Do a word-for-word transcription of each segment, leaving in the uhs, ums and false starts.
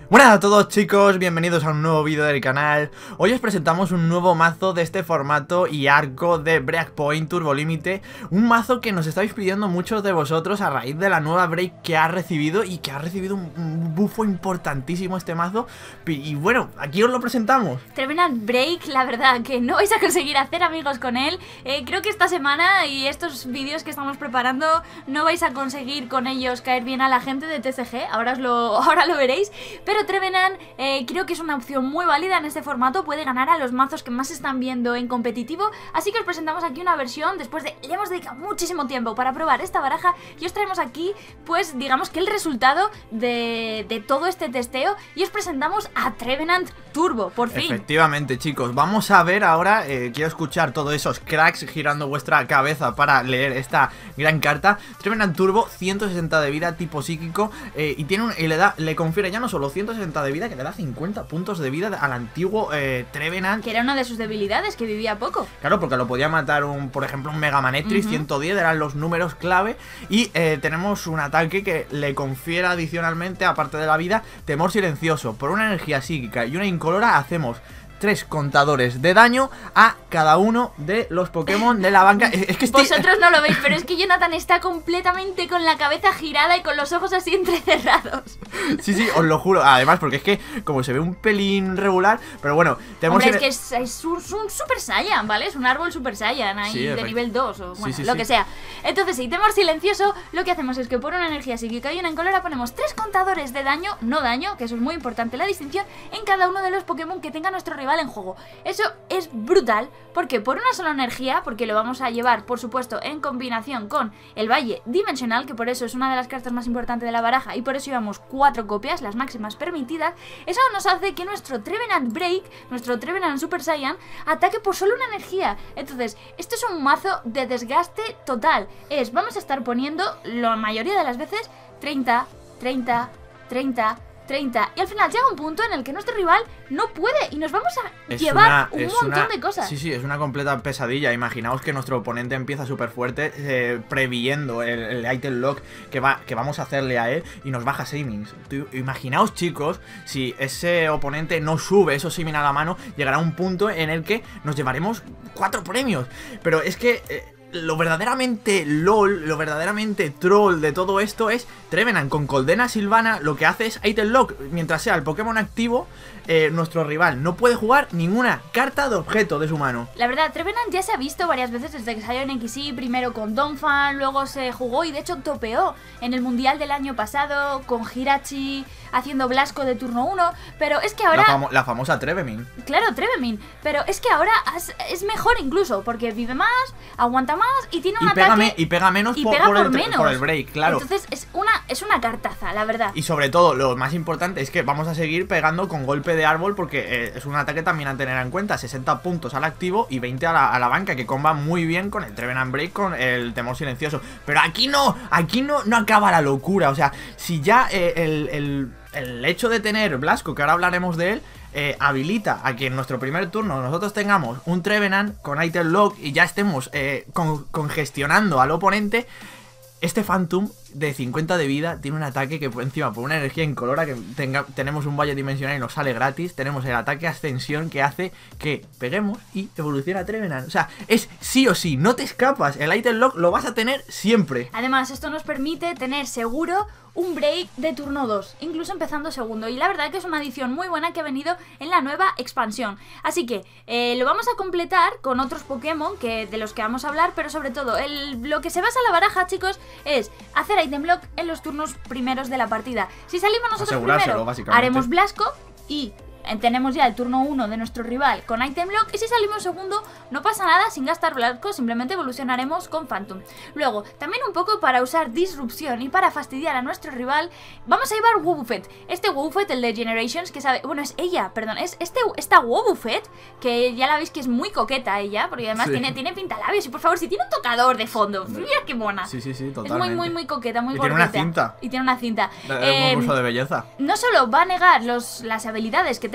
Buenas a todos chicos, bienvenidos a un nuevo vídeo del canal. Hoy os presentamos un nuevo mazo de este formato y arco de Breakpoint Turbo Límite. Un mazo que nos estáis pidiendo muchos de vosotros a raíz de la nueva break que ha recibido. Y que ha recibido un, un bufo importantísimo este mazo. Y bueno, aquí os lo presentamos. Trevenant Break, la verdad que no vais a conseguir hacer amigos con él. eh, Creo que esta semana y estos vídeos que estamos preparando no vais a conseguir con ellos caer bien a la gente de T C G. Ahora, os lo, ahora lo veréis. Pero Pero Trevenant eh, creo que es una opción muy válida en este formato. Puede ganar a los mazos que más se están viendo en competitivo. Así que os presentamos aquí una versión después de... Le hemos dedicado muchísimo tiempo para probar esta baraja. Y os traemos aquí, pues, digamos que el resultado de, de todo este testeo. Y os presentamos a Trevenant Turbo, por fin. Efectivamente, chicos, vamos a ver ahora. eh, Quiero escuchar todos esos cracks girando vuestra cabeza para leer esta gran carta. Trevenant Turbo, ciento sesenta de vida, tipo psíquico, eh, y tiene un, y le da, le confiere ya no solo ciento sesenta de vida, que le da cincuenta puntos de vida al antiguo eh, Trevenant. Que era una de sus debilidades, que vivía poco. Claro, porque lo podía matar, un por ejemplo, un Mega Manectric. uh-huh. ciento diez eran los números clave. Y eh, tenemos un ataque que le confiere adicionalmente, aparte de la vida, temor silencioso. Por una energía psíquica y una incolora hacemos tres contadores de daño a cada uno de los Pokémon de la banca. Es, es que estoy... Vosotros no lo veis, pero es que Jonathan está completamente con la cabeza girada y con los ojos así entrecerrados. Sí, sí, os lo juro. Además, porque es que como se ve un pelín regular, pero bueno, tenemos... Hombre, es que es, es un, un Super Saiyan, ¿vale? Es un árbol Super Saiyan ahí, sí, de nivel dos o bueno, sí, sí, lo sí. que sea. Entonces, sí, temor silencioso, lo que hacemos es que por una energía psíquica y una incolora ponemos tres contadores de daño, no daño, que eso es muy importante la distinción, en cada uno de los Pokémon que tenga nuestro rival en juego. Eso es brutal, porque por una sola energía, porque lo vamos a llevar, por supuesto, en combinación con el Valle Dimensional, que por eso es una de las cartas más importantes de la baraja, y por eso llevamos cuatro copias, las máximas permitidas. Eso nos hace que nuestro Trevenant Break, nuestro Trevenant Super Saiyan, ataque por solo una energía. Entonces, esto es un mazo de desgaste total. Es, vamos a estar poniendo, la mayoría de las veces, treinta, treinta, treinta, treinta, y al final llega un punto en el que nuestro rival no puede y nos vamos a es llevar una, un montón una, de cosas. Sí, sí, es una completa pesadilla. Imaginaos que nuestro oponente empieza súper fuerte, eh, previendo el, el item lock que, va, que vamos a hacerle a él, y nos baja Seimings. Imaginaos, chicos, si ese oponente no sube esos Seimings a la mano, llegará un punto en el que nos llevaremos cuatro premios. Pero es que... Eh, lo verdaderamente LOL, lo verdaderamente troll de todo esto es Trevenant con Coldena Silvana. Lo que hace es item lock. Mientras sea el Pokémon activo, eh, nuestro rival no puede jugar ninguna carta de objeto de su mano. La verdad, Trevenant ya se ha visto varias veces desde que salió en X Y, primero con Donphan, luego se jugó y de hecho topeó en el Mundial del año pasado con Hirachi haciendo Blasco de turno uno. Pero es que ahora... La, famo la famosa Trevemin. Claro, Trevemin. Pero es que ahora es, es mejor incluso, porque vive más, aguanta más y tiene un y pega ataque... Y pega menos y por, pega por, por el, menos. por el break, claro. Entonces es una, es una cartaza, la verdad. Y sobre todo, lo más importante es que vamos a seguir pegando con golpe de árbol, porque eh, es un ataque también a tener en cuenta. Sesenta puntos al activo y veinte a la, a la banca, que comba muy bien con el Trevenant Break, con el temor silencioso. Pero aquí no, aquí no, no acaba la locura. O sea, si ya eh, el... el El hecho de tener Blasco, que ahora hablaremos de él, eh, habilita a que en nuestro primer turno nosotros tengamos un Trevenant con item lock y ya estemos eh, con, congestionando al oponente. Este Phantom de cincuenta de vida tiene un ataque que por encima, por una energía incolora, que tenga, tenemos un valle dimensional y nos sale gratis. Tenemos el ataque ascensión que hace que peguemos y evoluciona a Trevenant. O sea, es sí o sí, no te escapas. El item lock lo vas a tener siempre. Además, esto nos permite tener seguro un break de turno dos, incluso empezando segundo. Y la verdad que es una adición muy buena que ha venido en la nueva expansión. Así que eh, lo vamos a completar con otros Pokémon que, de los que vamos a hablar. Pero sobre todo, el, lo que se basa la baraja, chicos, es hacer item lock en los turnos primeros de la partida. Si salimos nosotros primero, haremos Blasco y... tenemos ya el turno uno de nuestro rival con item lock, y si salimos segundo no pasa nada, sin gastar Blasco, simplemente evolucionaremos con Phantom. Luego, también un poco para usar disrupción y para fastidiar a nuestro rival, vamos a llevar Wobbuffet. Este Wobbuffet, el de Generations, que sabe... Bueno, es ella, perdón, es este, esta Wobbuffet, que ya la veis que es muy coqueta ella, porque además sí. tiene, tiene pintalabios, y por favor, si tiene un tocador de fondo, mira qué mona. Sí, sí, sí, totalmente. Es muy, muy, muy coqueta, muy y bonita. tiene una cinta. Y tiene una cinta. Eh, un concurso de belleza. No solo va a negar los, las habilidades que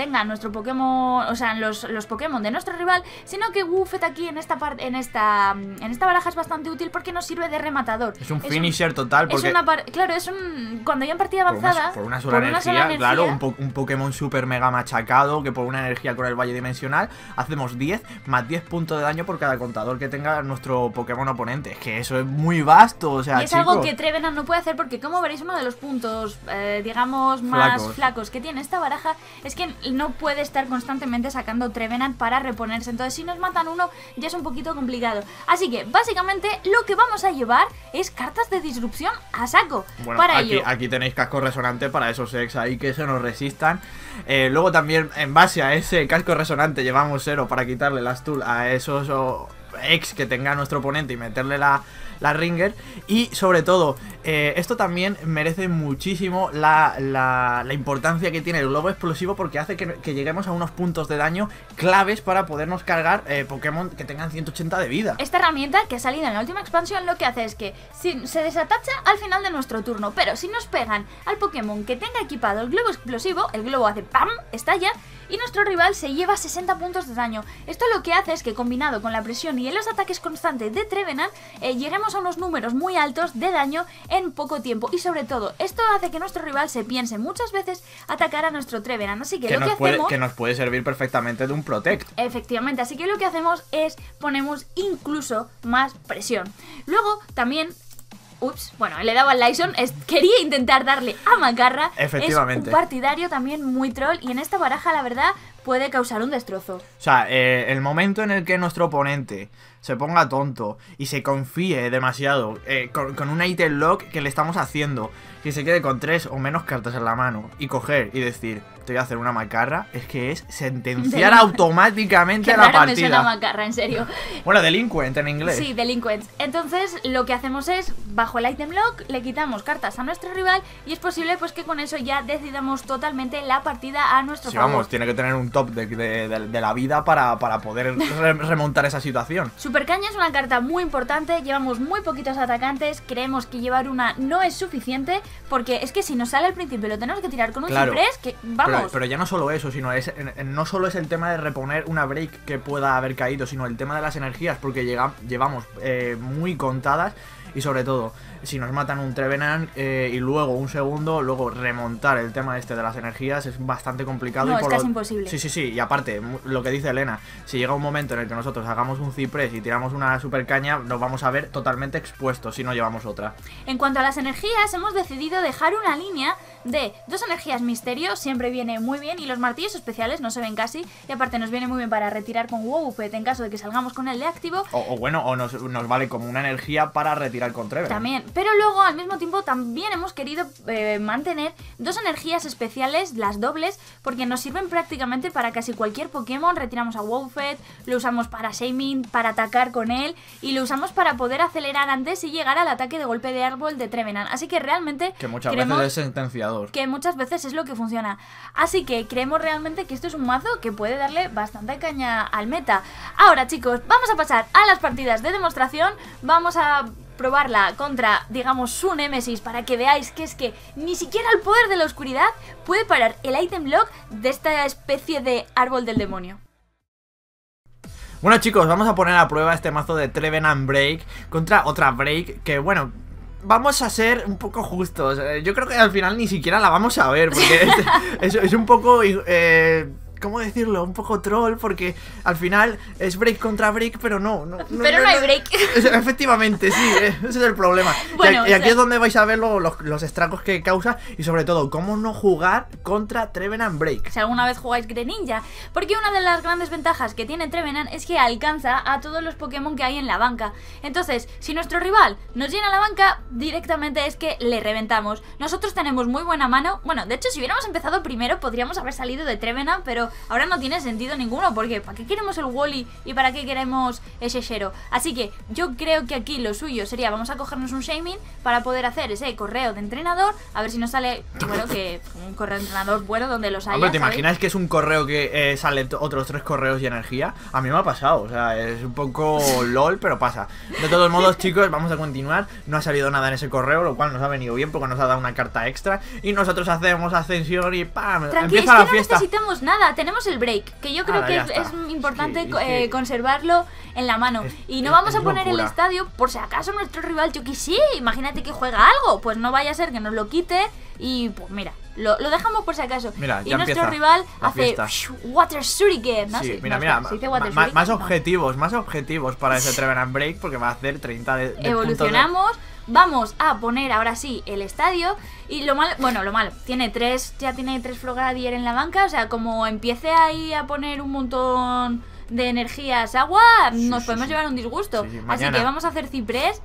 tenga nuestro Pokémon, o sea, los, los Pokémon de nuestro rival, sino que Woofer aquí en esta parte, en esta en esta baraja es bastante útil porque nos sirve de rematador. Es un es finisher un, total porque... Es una claro, es un... Cuando ya en partida avanzada... Por una, por una, sola, por energía, una sola energía, claro, un, po un Pokémon super mega machacado que por una energía con el valle dimensional hacemos diez más diez puntos de daño por cada contador que tenga nuestro Pokémon oponente. Es que eso es muy vasto, o sea, y es chicos, algo que Trevenant no puede hacer porque, como veréis, uno de los puntos, eh, digamos, más flacos. flacos que tiene esta baraja es que no puede estar constantemente sacando Trevenant para reponerse. Entonces, si nos matan uno, ya es un poquito complicado. Así que, básicamente, lo que vamos a llevar es cartas de disrupción a saco. Bueno, para aquí, ello. aquí tenéis casco resonante para esos ex ahí que se nos resistan. Eh, luego también, en base a ese casco resonante, llevamos cero para quitarle las tool a esos o, ex que tenga nuestro oponente y meterle la, la ringer. Y sobre todo, eh, esto también merece muchísimo la, la, la importancia que tiene el globo explosivo, porque hace que, que lleguemos a unos puntos de daño claves para podernos cargar eh, Pokémon que tengan ciento ochenta de vida. Esta herramienta que ha salido en la última expansión lo que hace es que si, se desatacha al final de nuestro turno, pero si nos pegan al Pokémon que tenga equipado el globo explosivo, el globo hace ¡pam!, estalla y nuestro rival se lleva sesenta puntos de daño. Esto lo que hace es que, combinado con la presión y los ataques constantes de Trevenant, eh, lleguemos a unos números muy altos de daño en poco tiempo. Y sobre todo, esto hace que nuestro rival se piense muchas veces atacar a nuestro Trevenant. Así que, que lo nos que puede, hacemos... que nos puede servir perfectamente de un Protect. Efectivamente, así que lo que hacemos es ponemos incluso más presión. Luego, también... Ups, bueno, le he dado al Lyson, es, quería intentar darle a Macarra. Efectivamente. Es un partidario también muy troll y en esta baraja, la verdad, puede causar un destrozo. O sea, eh, el momento en el que nuestro oponente se ponga tonto y se confíe demasiado eh, con, con un item lock que le estamos haciendo, que se quede con tres o menos cartas en la mano y coger y decir, te voy a hacer una Macarra, es que es sentenciar automáticamente Qué la raro partida. Me suena Macarra, en serio. Bueno, delinquent en inglés. Sí, delinquent. Entonces, lo que hacemos es, bajo el item lock, le quitamos cartas a nuestro rival y es posible pues que con eso ya decidamos totalmente la partida a nuestro sí, favor. Vamos, tiene que tener un top de, de, de, de la vida para, para poder re remontar esa situación. Super Caña es una carta muy importante, llevamos muy poquitos atacantes, creemos que llevar una no es suficiente, porque es que si nos sale al principio lo tenemos que tirar con un claro, ciprés, que vamos. Pero, pero ya no solo eso, sino es no solo es el tema de reponer una break que pueda haber caído, sino el tema de las energías, porque llega, llevamos eh, muy contadas. Y sobre todo, si nos matan un Trevenant eh, y luego un segundo, luego remontar el tema este de las energías es bastante complicado. No, y es por casi lo... imposible. Sí, sí, sí, y aparte, lo que dice Elena, si llega un momento en el que nosotros hagamos un ciprés y tiramos una super caña, nos vamos a ver totalmente expuestos si no llevamos otra. En cuanto a las energías, hemos decidido dejar una línea de dos energías misterio, siempre viene muy bien, y los martillos especiales no se ven casi, y aparte nos viene muy bien para retirar con Wobbuffet en caso de que salgamos con el de activo. O, o bueno, o nos, nos vale como una energía para retirar con Trevenant. También, pero luego al mismo tiempo también hemos querido eh, mantener dos energías especiales, las dobles, porque nos sirven prácticamente para casi cualquier Pokémon. Retiramos a Wobbuffet, lo usamos para Shaming, para atacar con él, y lo usamos para poder acelerar antes y llegar al ataque de golpe de árbol de Trevenant. Así que realmente que muchas veces es sentenciador. Que muchas veces es lo que funciona. Así que creemos realmente que esto es un mazo que puede darle bastante caña al meta. Ahora, chicos, vamos a pasar a las partidas de demostración. Vamos a probarla contra, digamos, su némesis, para que veáis que es que ni siquiera el poder de la oscuridad puede parar el item lock de esta especie de árbol del demonio. Bueno, chicos, vamos a poner a prueba este mazo de Trevenant Break contra otra Break que, bueno, vamos a ser un poco justos. Yo creo que al final ni siquiera la vamos a ver, porque es, es, es un poco... Eh, ¿cómo decirlo? Un poco troll, porque al final es break contra break, pero no. no, no pero no, no hay break. No, efectivamente, sí, ese es el problema. Bueno, y, y aquí o sea... es donde vais a ver lo, los, los estragos que causa y sobre todo, cómo no jugar contra Trevenant Break. Si alguna vez jugáis Greninja, porque una de las grandes ventajas que tiene Trevenant es que alcanza a todos los Pokémon que hay en la banca. Entonces, si nuestro rival nos llena la banca, directamente es que le reventamos. Nosotros tenemos muy buena mano. Bueno, de hecho, si hubiéramos empezado primero, podríamos haber salido de Trevenant, pero ahora no tiene sentido ninguno, porque ¿para qué queremos el Wally y para qué queremos ese Shero? Así que yo creo que aquí lo suyo sería, vamos a cogernos un Shaming para poder hacer ese correo de entrenador, a ver si nos sale, bueno, que un correo de entrenador bueno donde los haya. Hombre, ¿te ¿sabes? imaginas que es un correo que eh, sale otros tres correos y energía? A mí me ha pasado, o sea, es un poco lol, pero pasa. De todos modos, chicos, vamos a continuar. No ha salido nada en ese correo, lo cual nos ha venido bien porque nos ha dado una carta extra y nosotros hacemos ascensión y ¡pam! Tranquilo, empieza es que la fiesta. No necesitamos nada. tenemos el break, que yo creo Ah, que ya es, está. es importante Es que- es que- eh, conservarlo en la mano. Es- Y no es- vamos es a poner locura. el estadio por si acaso nuestro rival, yo que sí, imagínate que juega algo, pues no vaya a ser que nos lo quite y pues mira, lo, lo dejamos por si acaso. Mira, y ya nuestro empieza rival la hace fiesta. Water Shuriken, ¿no? Sí, Sí, mira, no, mira, espera, ¿se dice ma- Water ma- Shuriken? más No. objetivos, más objetivos para ese Trevenant Break porque va a hacer treinta de, de puntos de- Evolucionamos, vamos a poner ahora sí el estadio. Y lo malo, bueno, lo malo, tiene tres, ya tiene tres Frogadier en la banca, o sea, como empiece ahí a poner un montón de energías agua, Sí, nos sí, podemos sí. llevar un disgusto. Sí, sí, Así mañana. que vamos a hacer ciprés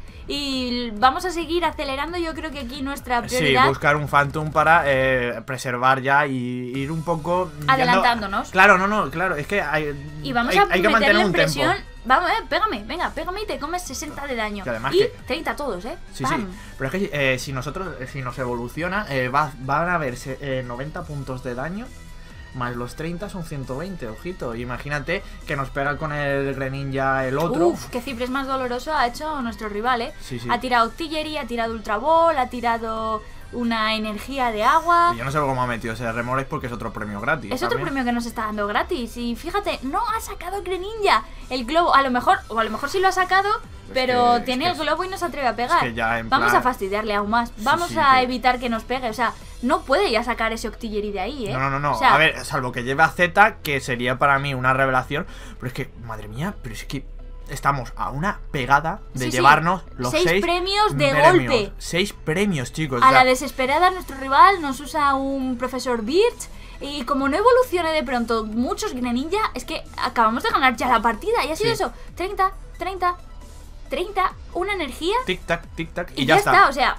y vamos a seguir acelerando. Yo creo que aquí nuestra Sí, prioridad. buscar un Phantom para eh, preservar ya y ir un poco yendo- Adelantándonos. Claro, no, no, claro, es que hay, Y vamos hay, a hay que mantener meterle un presión. tempo. Vamos, eh, pégame, venga, pégame y te comes sesenta de daño. Y además y que- treinta todos, eh. Sí, ¡Pam! sí, pero es que eh, si nosotros, eh, si nos evoluciona, eh, va, van a verse eh, noventa puntos de daño, más los treinta son ciento veinte, ojito. Imagínate que nos pega con el Greninja el otro. Uf, qué ciprés más doloroso ha hecho nuestro rival, eh. Sí, sí. Ha tirado Artillery, ha tirado Ultra Ball, ha tirado una energía de agua. Y yo no sé cómo ha metido ese Remores porque es otro premio gratis. Es otro también. premio que nos está dando gratis. Y fíjate, no ha sacado Greninja el globo. A lo mejor, o a lo mejor sí lo ha sacado, pero que- es tiene que el globo y no se atreve a pegar. que ya en Vamos plan- a fastidiarle aún más. Vamos sí, a que- evitar que nos pegue. O sea, no puede ya sacar ese Octillery de ahí, ¿eh? No, no, no, no. O sea, a ver, salvo que lleve a Z, que sería para mí una revelación. Pero es que, madre mía, pero es que estamos a una pegada de Sí, sí. llevarnos los Seis seis, premios de premios. golpe. Seis premios, chicos. a o sea, la desesperada nuestro rival nos usa un profesor Birch. Y como no evolucione de pronto muchos Greninja, es que acabamos de ganar ya la partida. Y ha sido Sí. eso, treinta, treinta, treinta, una energía. tic tac, tic tac, y, Y, ya, ya está. está, o sea,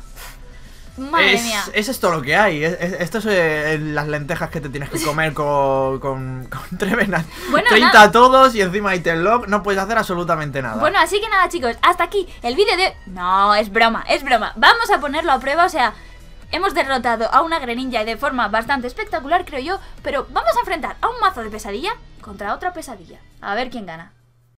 madre es, mía. es esto lo que hay. Es, es- esto es eh, las lentejas que te tienes que comer con, con, con Trevenant. Bueno, treinta nada. a todos y encima item lock. No puedes hacer absolutamente nada. Bueno, así que nada, chicos, hasta aquí el vídeo de... No, es broma, es broma. Vamos a ponerlo a prueba, o sea, hemos derrotado a una Greninja y de forma bastante espectacular, creo yo, pero vamos a enfrentar a un mazo de pesadilla contra otra pesadilla. A ver quién gana.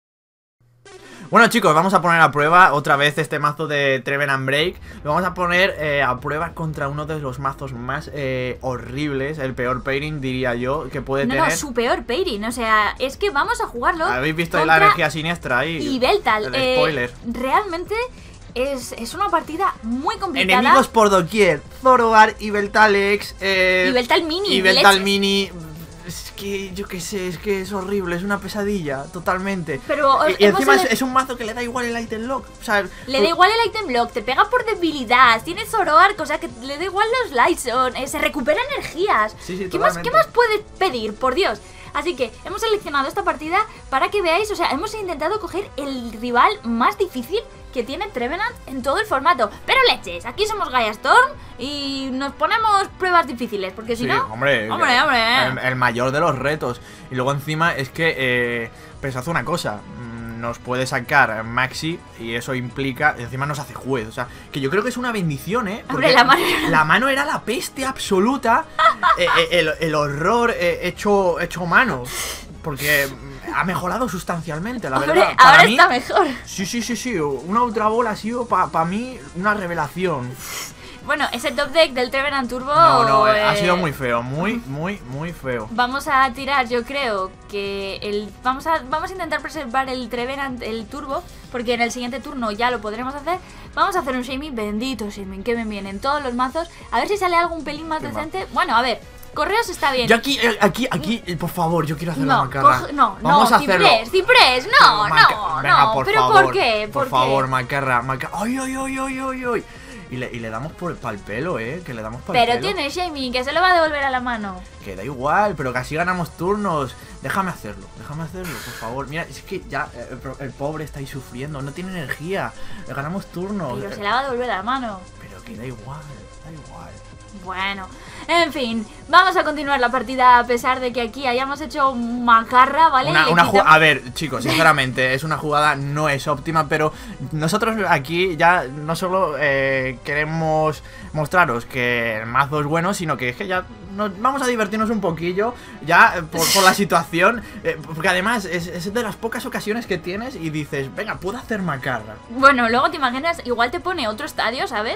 Bueno, chicos, vamos a poner a prueba otra vez este mazo de Trevenant Break. Lo vamos a poner eh, a prueba contra uno de los mazos más eh, horribles, el peor pairing, diría yo, que puede No, tener. no, su peor pairing, o sea, es que vamos a jugarlo. ¿Habéis visto contra la energía siniestra ahí? Y Beltal, El eh, spoiler. realmente es, es una partida muy complicada. Enemigos por doquier. Zoroark, y Beltalex. Eh, Y Beltal Mini, Y Beltal leches. Mini. Es que yo qué sé, es que es horrible, es una pesadilla, totalmente. Pero y, y hemos encima es, ele- es un mazo que le da igual el item lock. O sea, Le da igual el item block, te pega por debilidad, tiene Zoroark, o sea que le da igual los Lightson, eh, se recupera energías. Sí, sí, ¿Qué más, ¿Qué totalmente. más puedes pedir, por Dios? Así que hemos seleccionado esta partida para que veáis, o sea, hemos intentado coger el rival más difícil que tiene Trevenant en todo el formato. Pero leches, aquí somos Gaia Storm y nos ponemos pruebas difíciles, porque si sí, no... hombre, hombre, hombre. El, el mayor de los retos. Y luego encima es que, eh, pensad una cosa, mm, nos puede sacar Maxi y eso implica, encima nos hace juez, o sea, que yo creo que es una bendición, ¿eh? Hombre, la mano- la mano era la peste absoluta, eh, eh, el, el horror eh, hecho, hecho mano, porque mm, ha mejorado sustancialmente, la Hombre, verdad. Para ahora mí, está mejor. Sí, sí, sí, sí, una Ultra Ball ha sido para mí una revelación. Bueno, ese top deck del Trevenant Turbo... No, no, eh, ha eh, sido muy feo, muy, muy, muy feo. Vamos a tirar, yo creo que el vamos a vamos a intentar preservar el Trevenant, el turbo, porque en el siguiente turno ya lo podremos hacer. Vamos a hacer un Shaming, bendito Shaming, que me vienen todos los mazos. A ver si sale algún pelín más Qué decente. Bueno, a ver, Correos está bien. Yo aquí, eh, aquí, aquí, eh, por favor, yo quiero hacer la no, macarra. coge- no, Vamos no, a hacerlo. Ciprés, Ciprés, no, Maca- no, Venga, no, por pero favor, ¿por qué? Por qué? favor, macarra, macarra. Ay, ay, ay, ay, ay, ay. Y le, y le damos por el pelo, eh, que le damos por el Pero pelo. tiene Shaming, que se lo va a devolver a la mano. Que da igual, pero que así ganamos turnos. Déjame hacerlo, déjame hacerlo, por favor. Mira, es que ya eh, el, pro- el pobre está ahí sufriendo, no tiene energía. Le ganamos turnos. Pero eh, se la va a devolver a la mano. Pero que da igual, da igual. Bueno, en fin, vamos a continuar la partida a pesar de que aquí hayamos hecho macarra, ¿vale? Una, Le una quitamos- ju- a ver, chicos, sinceramente, es una jugada, no es óptima, pero nosotros aquí ya no solo eh, queremos mostraros que el mazo es bueno, sino que es que ya nos vamos a divertirnos un poquillo, ya eh, por, por la situación, eh, porque además es, es de las pocas ocasiones que tienes y dices, venga, puedo hacer macarra. Bueno, luego te imaginas, igual te pone otro estadio, ¿sabes?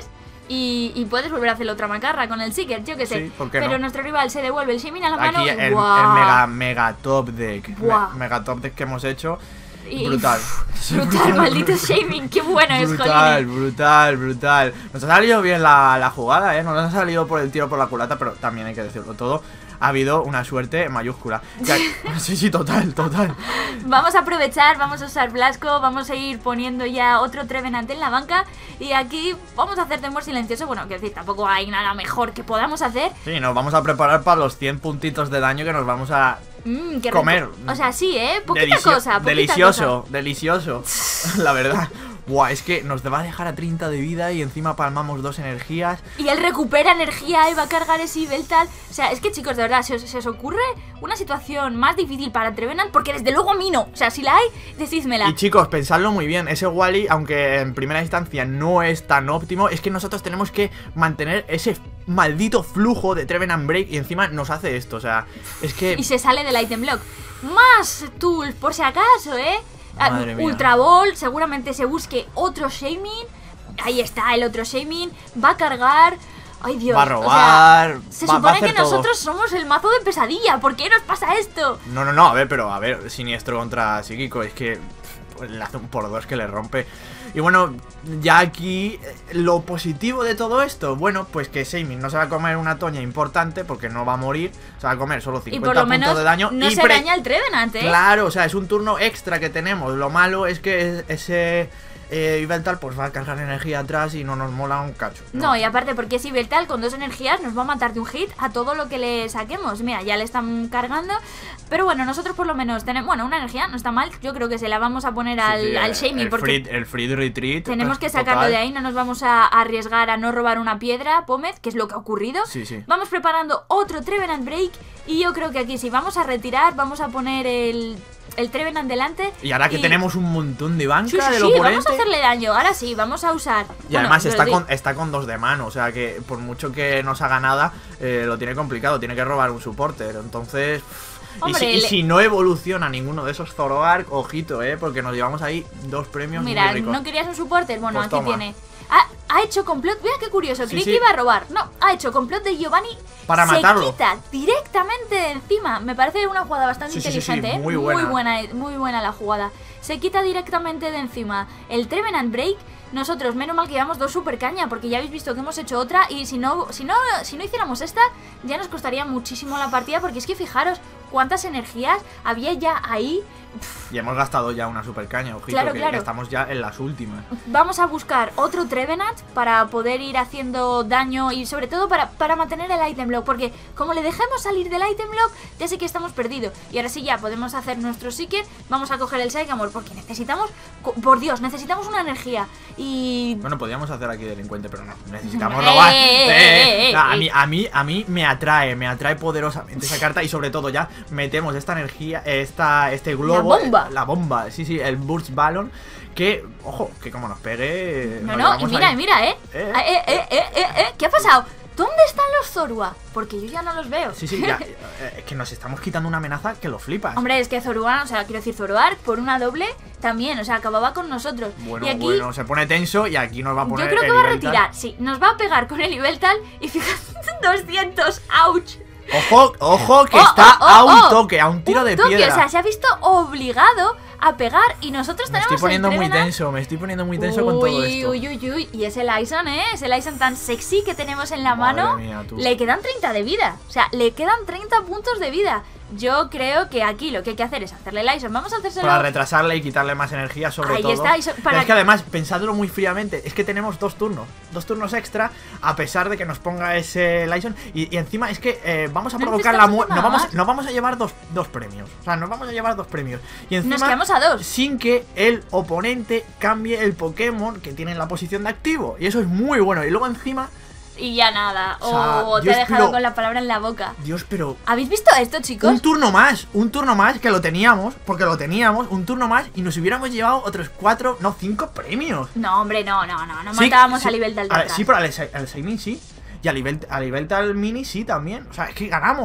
Y, y puedes volver a hacer otra macarra con el Seeker, yo que sé. Sí, ¿por qué Pero no? nuestro rival se devuelve el Shaymin a la mano. Aquí y el, el ¡guau! mega, mega top deck. Me, Buah. mega top deck que hemos hecho. Y- Brutal. Brutal, maldito Shaymin, qué bueno es, Brutal, jolines. brutal, brutal. Nos ha salido bien la, la jugada, ¿eh? Nos ha salido por el tiro por la culata, pero también hay que decirlo todo. Ha habido una suerte mayúscula. Ya, sí, sí, total, total. Vamos a aprovechar, vamos a usar Blasco, vamos a ir poniendo ya otro Trevenant en la banca. Y aquí vamos a hacer temor silencioso. Bueno, quiero decir, tampoco hay nada mejor que podamos hacer. Sí, nos vamos a preparar para los cien puntitos de daño que nos vamos a Mm, qué comer. rico. O sea, sí, ¿eh? Poquita Delicio- cosa, poquita delicioso, cosa. delicioso. La verdad. Buah, es que nos va a dejar a treinta de vida y encima palmamos dos energías. Y él recupera energía y va a cargar ese Yveltal. O sea, es que chicos, de verdad, se os, se os ocurre una situación más difícil para Trevenant, porque desde luego a mí no. O sea, si la hay, decídmela. Y chicos, pensadlo muy bien, ese Wally, aunque en primera instancia no es tan óptimo, es que nosotros tenemos que mantener ese maldito flujo de Trevenant Break y encima nos hace esto, o sea, es que... Y se sale del item block. Más tools, por si acaso, ¿eh? Ah, Madre mía. Ultra Ball, seguramente se busque otro Shaymin. Ahí está el otro Shaymin. Va a cargar. Ay, Dios. Va a robar, o sea, se va- va a supone hacer que todo. nosotros somos el mazo de pesadilla. ¿Por qué nos pasa esto? No, no, no, a ver, pero a ver, siniestro contra psíquico, es que pues, le hace un por dos que le rompe. Y bueno, ya aquí, eh, lo positivo de todo esto, bueno, pues que Shaymin no se va a comer una toña importante porque no va a morir, se va a comer solo Y cincuenta por lo puntos menos de daño. no y se pre- daña el Trevenant, ¿eh? Claro, o sea, es un turno extra que tenemos. Lo malo es que es- ese eh, Yveltal pues va a cargar energía atrás y no nos mola un cacho. No, y aparte porque si Yveltal con dos energías nos va a matar de un hit a todo lo que le saquemos. Mira, ya le están cargando. Pero bueno, nosotros por lo menos tenemos... Bueno, una energía no está mal. Yo creo que se la vamos a poner Sí, al, sí, al el- Shaymin el porque... free, el free retreat. Tenemos que total. sacarlo de ahí, no nos vamos a arriesgar a no robar una piedra, Pómez, que es lo que ha ocurrido. Sí, sí. Vamos preparando otro Trevenant Break y yo creo que aquí sí vamos a retirar, vamos a poner el, el Trevenant delante. Y ahora que tenemos un montón de banca Sí, sí, del sí, oponente. vamos a hacerle daño, ahora sí, vamos a usar... Y bueno, además lo está di- con, está con dos de mano, o sea que por mucho que nos haga nada, eh, lo tiene complicado, tiene que robar un supporter. Entonces, y, Hombre, si, y le- si no evoluciona ninguno de esos Zoroark, ojito, eh, porque nos llevamos ahí dos premios Mira, muy ricos. ¿no querías un supporter? Bueno, Pues aquí toma. tiene... Ha, ha hecho complot, mira qué curioso, Sí, creí sí. que iba a robar. No, ha hecho complot de Giovanni. Para se matarlo. quita directamente de encima. Me parece una jugada bastante Sí, sí, sí, sí, inteligente, ¿eh? muy buena. Muy buena, muy buena la jugada. Se quita directamente de encima el Trevenant Break. Nosotros, menos mal que llevamos dos super caña, porque ya habéis visto que hemos hecho otra. Y si no, si no, si no hiciéramos esta, ya nos costaría muchísimo la partida. Porque es que fijaros cuántas energías había ya ahí. Y hemos gastado ya una super caña, ojito, Claro, que, claro. que estamos ya en las últimas. Vamos a buscar otro Trevenant para poder ir haciendo daño y sobre todo para, para mantener el item block, porque como le dejemos salir del item block, ya sé que estamos perdidos. Y ahora sí ya podemos hacer nuestro Seeker, vamos a coger el Sycamore porque necesitamos, co- por Dios, necesitamos una energía. Y... Bueno, podríamos hacer aquí delincuente, pero no, necesitamos Eh, robar. eh, Eh, eh, eh, no, a, eh. mí, a, mí, a mí me atrae, me atrae poderosamente esa carta y sobre todo ya metemos esta energía, esta, este globo. La bomba. eh, La bomba, sí, sí, el Burst Ballon. Que, ojo, que como nos pegue. No, nos no, y llevamos mira, ahí. y mira, ¿eh? Eh. Eh, eh, eh, eh, eh, eh, ¿Qué ha pasado? ¿Dónde están los Zorua? Porque yo ya no los veo. Sí, sí, ya, eh, es que nos estamos quitando una amenaza que lo flipas. Hombre, es que Zorua, o sea, quiero decir, Zoroark por una doble también, o sea, acababa con nosotros. Bueno, y aquí bueno, se pone tenso y aquí nos va a poner. yo creo que el va a Yveltal. retirar, sí, nos va a pegar con el Yveltal y fíjate, doscientos, ouch. Ojo, ojo, que Oh, está oh, oh, a un oh. toque, a un tiro Un de toque, piedra. o sea, se ha visto obligado a pegar y nosotros me tenemos estoy poniendo el muy Trevenant. tenso, me estoy poniendo muy tenso con todo Uy, esto. uy, uy, uy, y ese Lyson, ¿eh? Ese Lyson tan sexy que tenemos en la Madre mano. mía, tú. Le quedan treinta de vida. O sea, le quedan treinta puntos de vida. Yo creo que aquí lo que hay que hacer es hacerle Lyson. Vamos a hacérselo. Para retrasarle y quitarle más energía, sobre Ahí todo. está, y so- Pero para- es que además, pensadlo muy fríamente, es que tenemos dos turnos, dos turnos extra, a pesar de que nos ponga ese Lyson. Y, y encima es que eh, vamos a No provocar la necesitamos muerte. nada Nos vamos, más. nos vamos a llevar dos, dos premios. O sea, nos vamos a llevar dos premios. Y encima, Nos quedamos a dos. sin que el oponente cambie el Pokémon que tiene en la posición de activo. Y eso es muy bueno. Y luego encima, Y ya nada. O sea, O te Dios, he dejado pero- con la palabra en la boca. Dios, pero. ¿Habéis visto esto, chicos? Un turno más, un turno más que lo teníamos, porque lo teníamos, un turno más y nos hubiéramos llevado otros cuatro, no, cinco premios. No, hombre, no, no, no. No Sí, matábamos sí, a nivel del a ver, sí, pero al, al Seimin sí. Y a nivel, a nivel tal mini sí también. O sea, es que ganamos.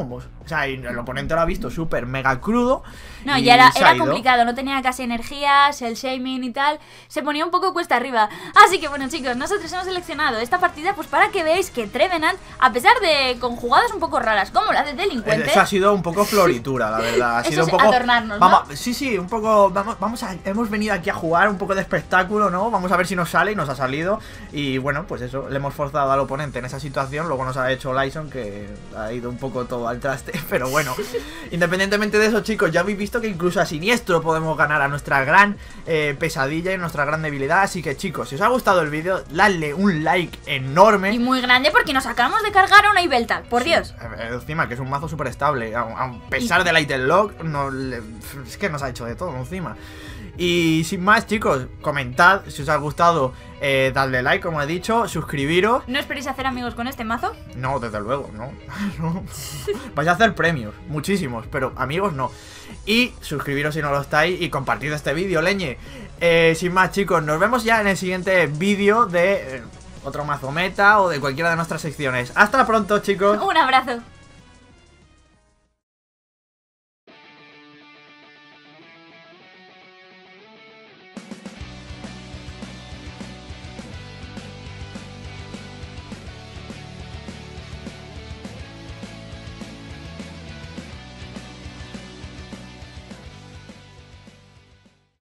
sea, y el oponente lo ha visto súper mega crudo. No, y ya era, era complicado, no tenía casi energías, el shaming y tal, se ponía un poco cuesta arriba. Así que bueno, chicos, nosotros hemos seleccionado esta partida pues para que veáis que Trevenant, a pesar de con jugadas un poco raras, como la de delincuente, eso ha sido un poco floritura, la verdad. Ha sido eso un poco adornarnos, ¿no? Vamos, sí, sí, un poco. Vamos, vamos a. Hemos venido aquí a jugar un poco de espectáculo, ¿no? Vamos a ver si nos sale y nos ha salido. Y bueno, pues eso, le hemos forzado al oponente en esa situación. Luego nos ha hecho Lyson, que ha ido un poco todo al traste. Pero bueno, independientemente de eso, chicos, ya habéis visto que incluso a Siniestro podemos ganar a nuestra gran eh, pesadilla y nuestra gran debilidad. Así que, chicos, si os ha gustado el vídeo, dadle un like enorme. Y muy grande, porque nos acabamos de cargar a una Ibeltal, por sí, Dios. Encima, que es un mazo súper estable. A, a pesar y... del item lock, no, le, es que nos ha hecho de todo encima. Y sin más, chicos, comentad si os ha gustado, eh, dadle like, como he dicho, suscribiros. ¿No esperéis hacer amigos con este mazo? No, desde luego, no, no. Vais a hacer premios, muchísimos, pero amigos no. Y suscribiros si no lo estáis y compartid este vídeo, leñe. eh, Sin más, chicos, nos vemos ya en el siguiente vídeo de eh, otro mazo meta o de cualquiera de nuestras secciones. Hasta pronto, chicos. Un abrazo.